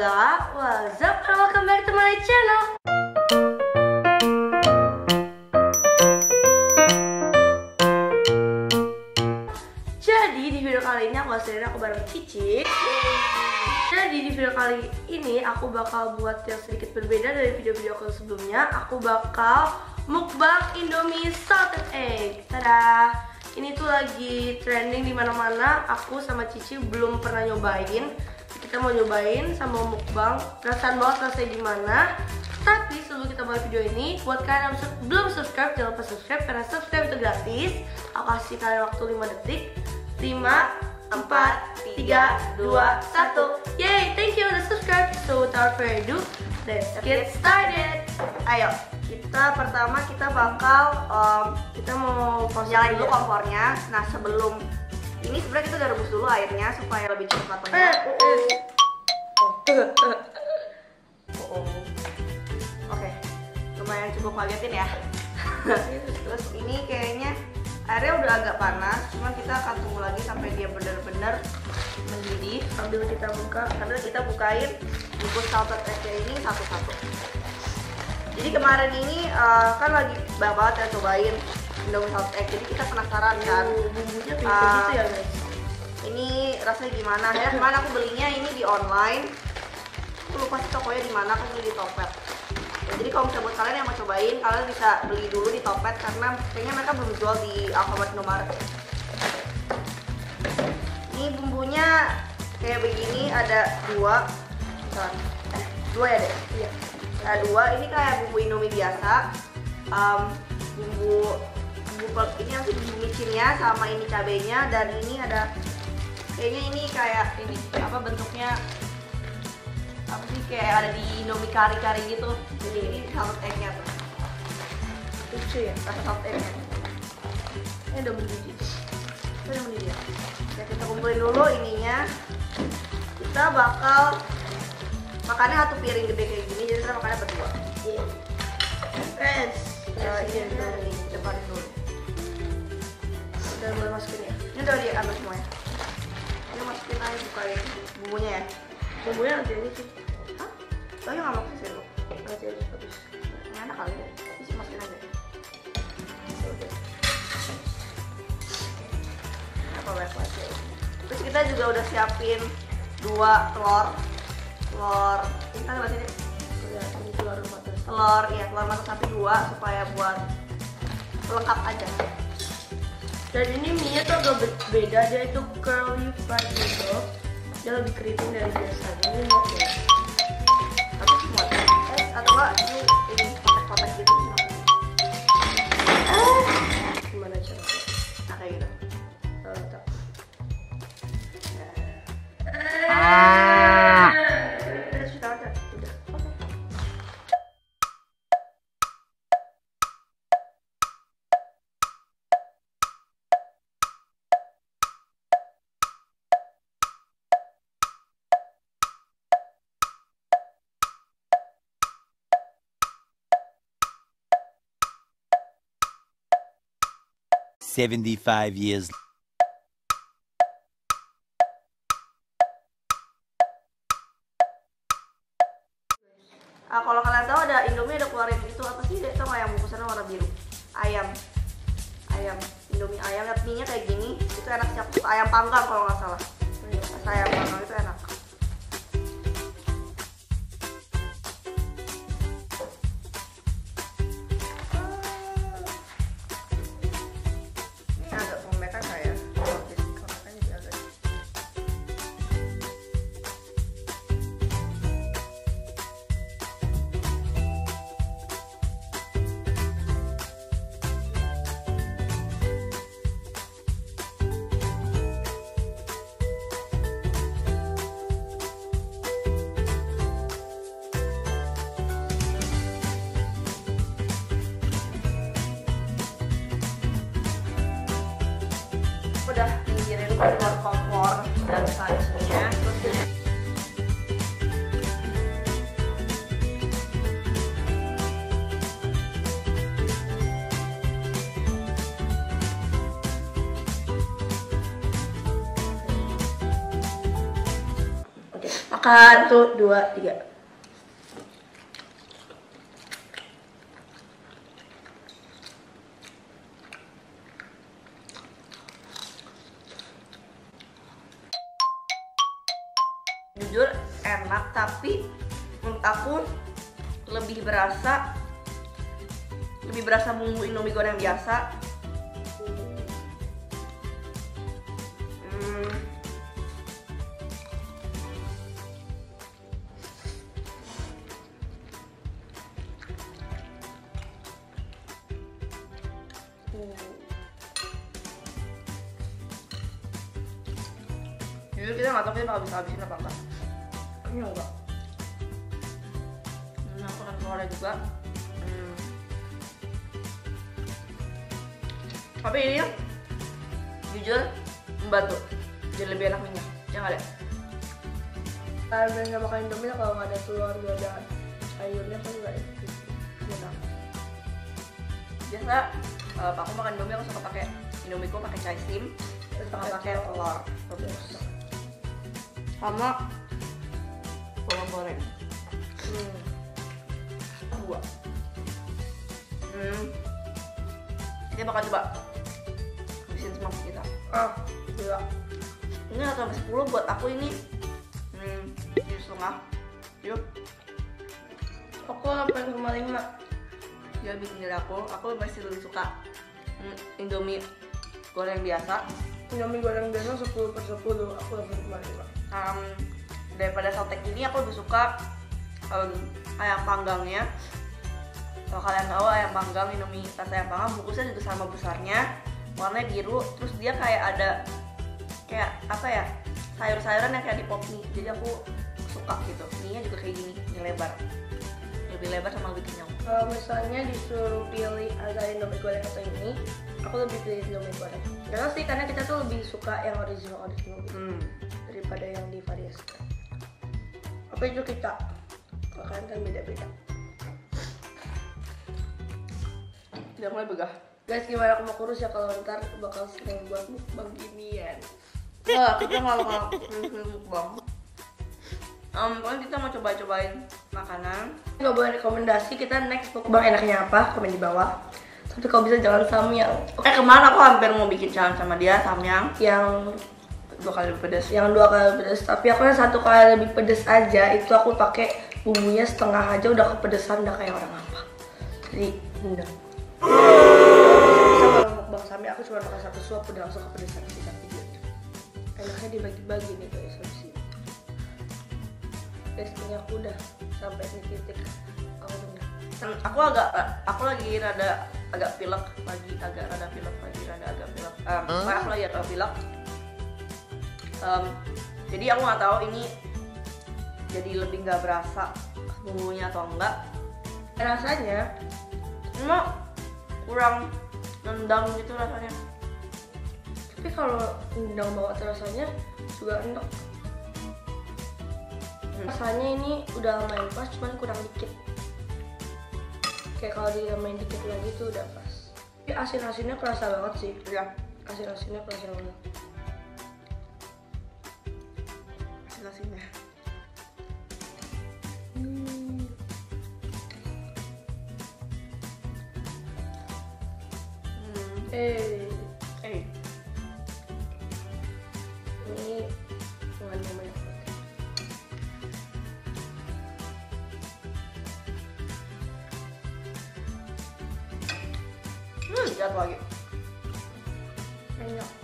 Hola, what's up, and welcome back to my channel. Jadi di video kali ini aku bareng Cici. Jadi di video kali ini aku bakal buat yang sedikit berbeda dari video-video aku sebelumnya. Aku bakal mukbang Indomie salted egg. Tada! Ini tuh lagi trending di mana-mana. Aku sama Cici belum pernah nyobain. Kita mau nyobain sama mukbang. Perasaan banget rasanya gimana. Tapi sebelum kita mulai video ini, buat kalian yang belum subscribe, jangan lupa subscribe karena subscribe itu gratis. Aku kasih kalian waktu 5 detik. 5, 4, 3, 2, 1. Yay, thank you udah subscribe. So without further ado, let's get started. Ayo, pertama kita bakal Kita mau nyalain dulu kompornya. Nah sebelum ini sebenarnya kita udah rebus dulu airnya supaya lebih cepat matangnya. Oke, lumayan cukup kagetin ya. Terus ini kayaknya airnya udah agak panas, cuman kita akan tunggu lagi sampai dia benar-benar mendidih. Sambil kita bukain bungkus salted egg ini satu-satu. Jadi kemarin ini kan lagi banyak banget ya cobain Indomie salted egg, jadi kita penasaran kan bumbunya kayak gitu ya guys. Ini rasanya gimana ya? Kemarin aku belinya ini di online. Aku lupa sih tokonya di mana, aku beli di Topet. Ya, jadi kalau misalnya buat kalian yang mau cobain, kalian bisa beli dulu di Topet karena kayaknya mereka belum jual di Alfamart, Indomaret. Ini bumbunya kayak begini, ada dua ya deh. Iya. Ada dua. Ini kayak bumbu Indomie biasa. Bumbu ini yang bumbu micinnya sama ini cabenya, dan ini ada kayaknya ini kayak ini apa bentuknya apa sih, kayak ada di Indomie kari-kari gitu. Jadi ini salted egg-nya tuh. Lucu ya, Rasa salted egg-nya. ini udah mendidih. Itu udah mendidih ya. Ya kita kumpulin dulu ininya. Kita bakal makannya satu piring gede kayak gini, jadi kita makannya berdua. Iya. Guys, Ini nih, depanin dulu. udah mulai masukin ya. Ini udah diambil semuanya. Ini masukin aja, bukain bumbunya ya. Bumbunya nanti aja sih. Hah? Lo yang nggak mau sih lo? Nanti aja habis. Ini enak kali ya. Ini sih masukin aja. Apa banyak ya. Terus kita juga udah siapin 2 telur. Ini kan bahasa ini Ya, ini telur mata. telur mata sapi 2 supaya buat lengkap aja. Dan ini mie-nya tuh agak beda, dia itu curly fried noodle. Dia lebih keriting dari biasanya. Ini mau ya. Tapi semua atau enggak ini kotak-kotak gitu. Gimana caranya? Nah kayak gitu. Tak. Sudah ada. Udah. Oke. "75 years." Kalau kalian tahu ada Indomie ada keluarin itu apa sih? Itu nggak yang bungkusannya warna biru? Ayam Indomie ayam, lihat mie-nya kayak gini. Itu enak sih, ayam panggang kalau nggak salah. Rasa ayam panggang itu enak. Ini agak pembekan kayak. Udah pinggirin kompor dan sajinya. Makan. 1, 2, 3. Jujur enak, tapi menurut aku lebih berasa bumbu Indomie goreng biasa. Jujur kita nggak tahu kita bakal bisa habisin apa enggak. Kayaknya enggak. Aku akan keluar juga. Tapi ini jujur membantu jadi lebih enak minyak. Jangan deh. Kalau biasa makan Indomie kalau nggak ada telur, nggak ada sayurnya kan nggak enak. Biasa aku makan Indomie aku suka pakai Indomieku pakai caisim, terus pakai telur rebus sama bawang goreng. Dua. Kita bakal coba habisin semua kita. Gila. Ini 1 sampai 10 buat aku ini 7,5. Yuk. Aku 8,5. Ya bikin diri aku masih lebih suka Indomie goreng biasa. Indomie goreng biasa 10/10. Aku 8,5. Daripada sotek ini aku lebih suka ayam panggangnya. Kalau kalian tahu ayam panggang, Indomie rasa ayam panggang bungkusnya juga sama besarnya, warnanya biru, terus dia kayak ada kayak apa ya, sayur-sayuran yang kayak di pop mie. Jadi aku suka gitu. Mie-nya juga kayak gini, ini lebar, lebih lebar sama lebih kenyang. Kalau misalnya disuruh pilih antara Indomie goreng atau ini, aku lebih pilih Indomie goreng. Karena sih karena kita tuh lebih suka yang original gitu daripada yang divariasikan. Apa itu kita? Kalau kalian kan beda-beda. Udah mulai begah. Guys, gimana aku mau kurus ya kalau ntar bakal sering buat mukbang ginian. Wah, kita nggak bakal sering mukbang. Pokoknya kita mau cobain makanan. Nggak boleh rekomendasi kita next mukbang enaknya apa, komen di bawah. Tapi kalau bisa jangan samyang. Kemarin aku hampir mau bikin challenge sama dia, samyang Yang 2 kali lebih pedas. yang 2 kali pedas, tapi aku yang 1 kali lebih pedas aja. Itu aku pakai bumbunya setengah aja udah kepedesan, udah kayak orang apa. Jadi udah. Sama mukbang samyang aku cuma makan 1 suap udah langsung kepedesan sisa videonya. Enaknya dibagi-bagi nih guys habis ini. Guys, ini aku udah sampai di titik aku benar. Aku lagi agak pilek lagi, rada pilek. Pokoknya aku lagi agak pilek. Jadi aku nggak tahu ini jadi lebih nggak berasa bumbunya atau enggak. Rasanya Cuma kurang nendang gitu rasanya. tapi kalau nendang banget rasanya juga enak. Rasanya ini udah lumayan pas, cuman kurang dikit. Kayak kalau dimain dikit lagi tuh udah pas. Tapi asin-asinnya kerasa banget sih. Iya, Asin-asinnya kerasa banget. asin-asinnya. Ini mengandung banyak protein. Jatuh lagi. Enak.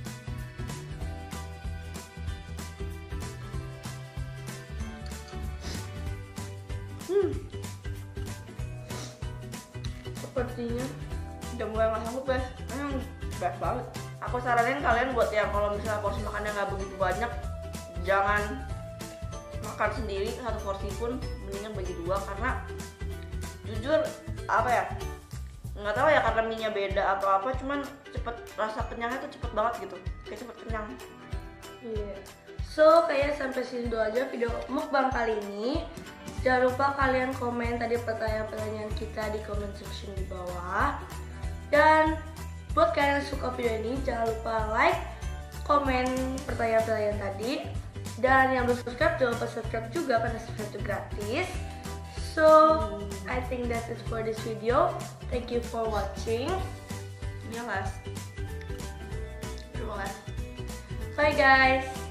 Sepertinya Udah mulai nggak sanggup guys. Berat banget. Aku saranin kalian buat yang kalau misalnya porsi makannya nggak begitu banyak, jangan makan sendiri 1 porsi pun, mendingan bagi 2 karena jujur apa ya, nggak tahu ya karena mie-nya beda atau apa, cuman cepet rasa kenyangnya tuh cepet banget gitu, kayak cepet kenyang. iya. So, kayak sampai sini dulu aja video mukbang kali ini. Jangan lupa kalian komen tadi pertanyaan-pertanyaan kita di comment section di bawah. Dan buat kalian yang suka video ini, jangan lupa like, komen pertanyaan-pertanyaan tadi. Dan yang belum subscribe jangan lupa subscribe juga karena subscribe itu gratis. So I think that's it for this video. Thank you for watching. Jelas. Terima kasih. Bye guys.